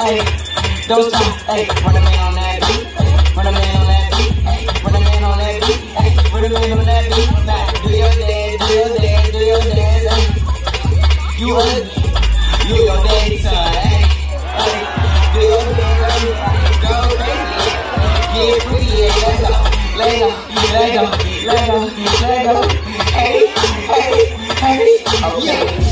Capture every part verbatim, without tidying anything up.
hey, don't stop, hey, run a man on that beat, hey, run a man on that beat, hey, run a man on that beat, hey, run a man on that beat, now, do your dance, do your dance, do your dance, hey, you ugly, you your daddy son, hey, hey, do your dance, hey, go crazy, get free, yeah, let's go, let go, let go, let go, let go, hey, hey, hey, okay.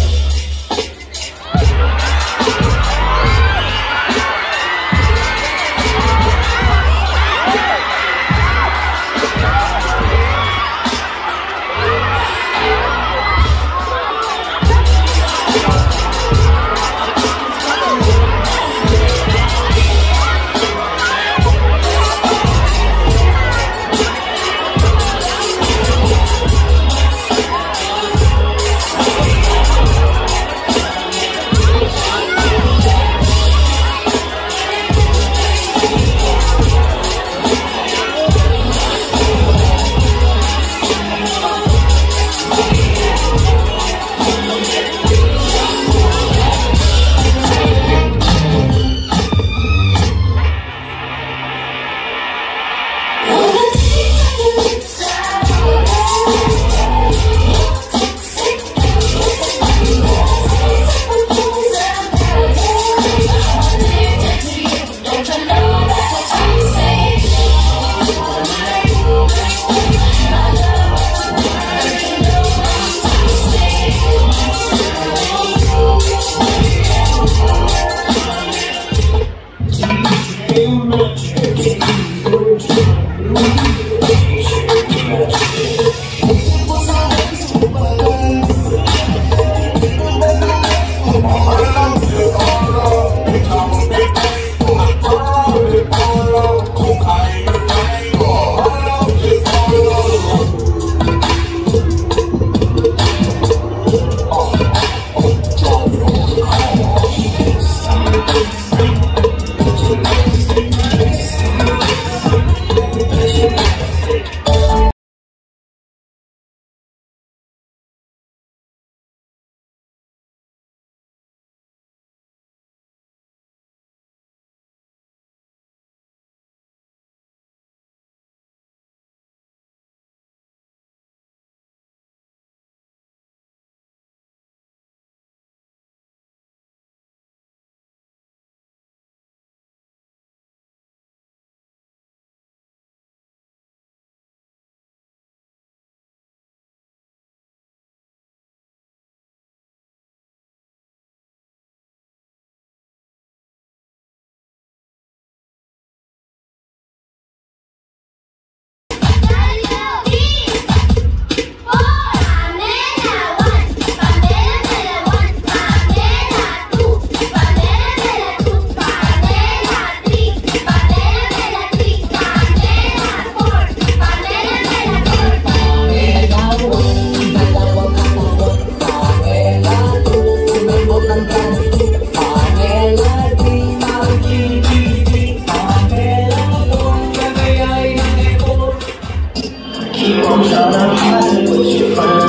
Keep on trying to hide what you find.